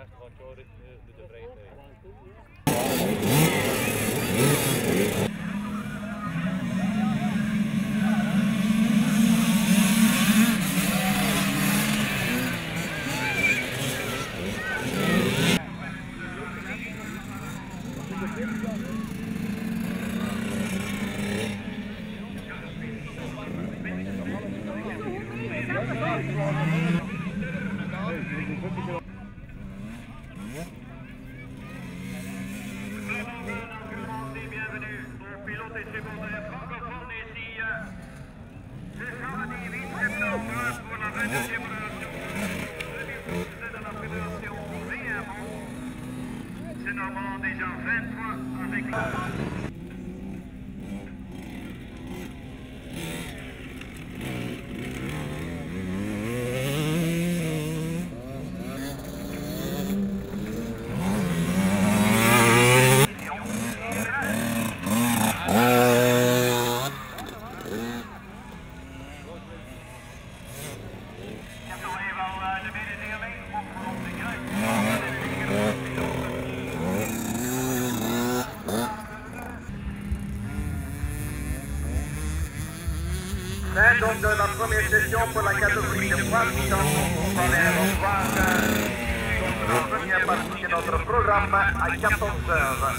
laatste gaat Joris de tevreden. C'est normalement déjà 23 avec fin donc de la première session pour la catégorie de poids. On va aller revoir la première partie de notre programme à 14h.